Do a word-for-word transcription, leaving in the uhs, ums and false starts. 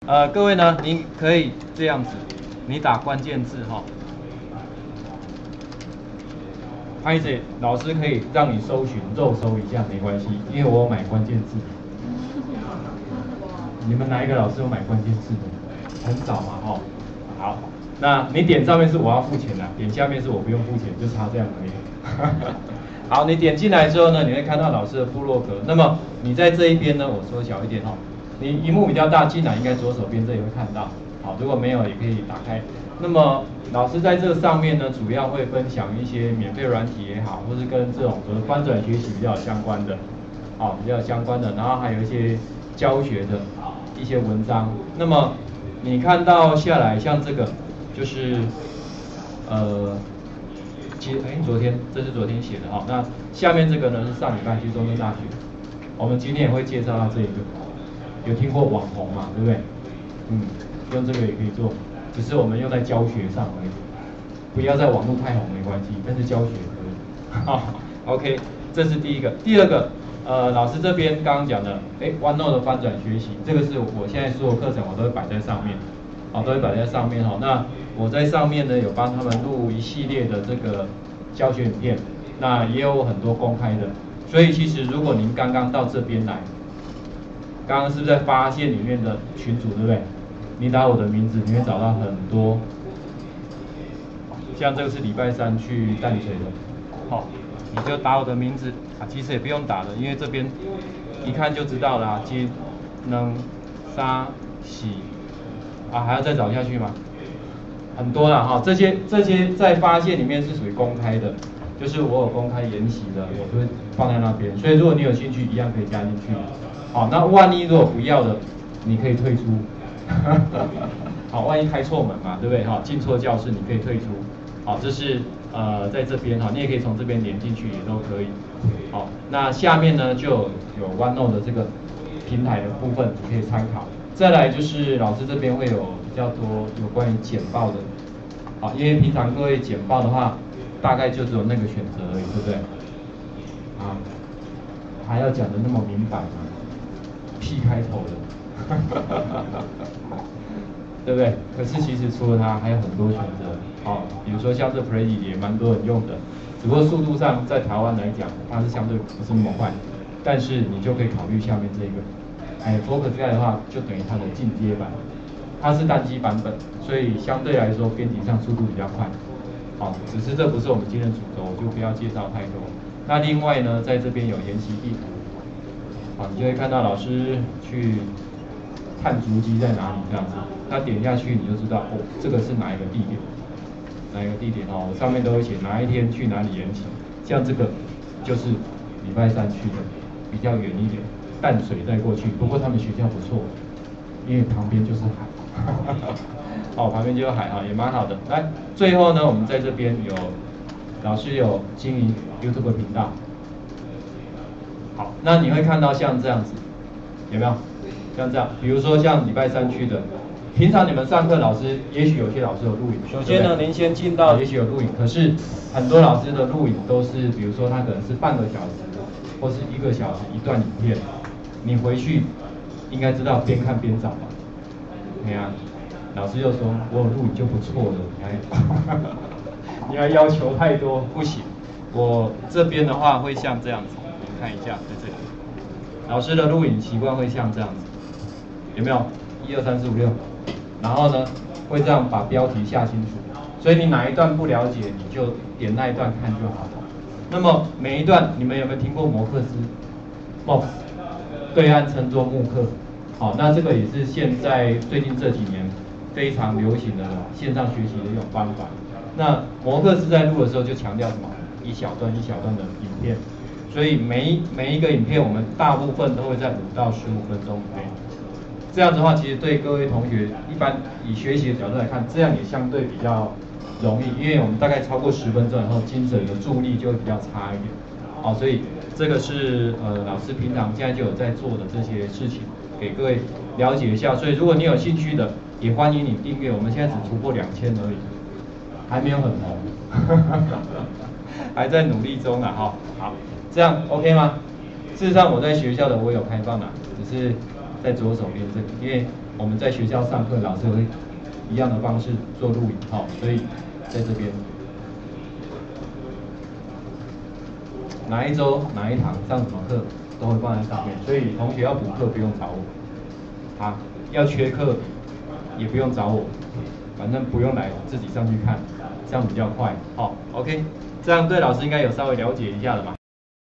呃，各位呢，你可以这样子，你打关键字哈，拍子老师可以让你搜寻肉搜一下没关系，因为我有买关键字。你们哪一个老师有买关键字的？很少嘛哈。好，那你点上面是我要付钱的，点下面是我不用付钱，就差这样而已。好，你点进来之后呢，你会看到老师的部落格。那么你在这一边呢，我缩小一点哈。你荧幕比较大，进来应该左手边这里会看到。好，如果没有也可以打开。那么老师在这上面呢，主要会分享一些免费软体也好，或是跟这种和翻转学习比较相关的，好，比较相关的，然后还有一些教学的一些文章。那么你看到下来，像这个就是呃。其实，哎，昨天这是昨天写的哈，那下面这个呢是上礼拜去中正大学，我们今天也会介绍到这一个，有听过网红嘛，对不对？嗯，用这个也可以做，只是我们用在教学上而已，不要在网络太红没关系，但是教学可以。好 ，OK， 这是第一个，第二个，呃，老师这边刚刚讲的，哎 ，OneNote 的翻转学习，这个是我现在所有课程我都会摆在上面。好，都会摆在上面哈。那我在上面呢有帮他们录一系列的这个教学影片，那也有很多公开的。所以其实如果您刚刚到这边来，刚刚是不是在发现里面的群组，对不对？你打我的名字，你会找到很多。像这个是礼拜三去淡水的，好，你就打我的名字啊，其实也不用打的，因为这边一看就知道啦、啊，金、能、沙、喜。啊，还要再找下去吗？很多啦哈，这些这些在发现里面是属于公开的，就是我有公开研习的，我都会放在那边。所以如果你有兴趣，一样可以加进去。好，那万一如果不要的，你可以退出。好，万一开错门嘛，对不对？哈，进错教室你可以退出。好，这是呃在这边哈，你也可以从这边连进去也都可以。好，那下面呢就有 OneNote 的这个平台的部分，你可以参考。再来就是老师这边会有比较多有关于简报的，好，因为平常各位简报的话，大概就只有那个选择而已，对不对？啊，还要讲的那么明白吗 ？P 开头的，对不对？可是其实除了它，还有很多选择，好，比如说像这 Prezi 也蛮多人用的，只不过速度上在台湾来讲，它是相对不是那么快，但是你就可以考虑下面这个。哎 ，Focus Guide 的话，就等于它的进阶版，它是单机版本，所以相对来说编辑上速度比较快。好，只是这不是我们今天的主轴，我就不要介绍太多。那另外呢，在这边有研习地图，好，你就会看到老师去看足迹在哪里这样子，他点下去你就知道哦，这个是哪一个地点，哪一个地点哦，上面都会写哪一天去哪里研习，像这个就是礼拜三去的，比较远一点。淡水再过去，不过他们学校不错，因为旁边就是海，哦，旁边就有海哈，也蛮好的。来，最后呢，我们在这边有老师有经营 YouTube 频道，好，那你会看到像这样子，有没有？像这样，比如说像礼拜三去的，平常你们上课老师也许有些老师有录影，首先呢，您先进到也许有录影，可是很多老师的录影都是，比如说他可能是半个小时，或是一个小时一段影片。你回去应该知道边看边找吧？对啊，老师又说我有录影就不错了，你还你还要求太多，不行。我这边的话会像这样子，你们看一下在这里，老师的录影习惯会像这样子，有没有？一二三四五六，然后呢会这样把标题下清楚，所以你哪一段不了解，你就点那一段看就好了。那么每一段你们有没有听过摩克斯 M O X？对岸称作慕课，好，那这个也是现在最近这几年非常流行的线上学习的一种方法。那摩克斯在录的时候就强调什么？一小段一小段的影片，所以每一每一个影片我们大部分都会在五到十五分钟以内。这样子的话，其实对各位同学一般以学习的角度来看，这样也相对比较容易，因为我们大概超过十分钟以后，精神的注意力就会比较差一点。好，所以这个是呃老师平常现在就有在做的这些事情，给各位了解一下。所以如果你有兴趣的，也欢迎你订阅。我们现在只突破两千而已，还没有很红，还在努力中啊哈。好，这样 OK 吗？事实上我在学校的我有开放啦，只是在左手边这里，因为我们在学校上课，老师会一样的方式做录影，好，所以在这边哪一周哪一堂上什么课都会放在上面，所以同学要补课不用找我，啊，要缺课也不用找我，反正不用来自己上去看，这样比较快，好 ，OK， 这样对老师应该有稍微了解一下了嘛。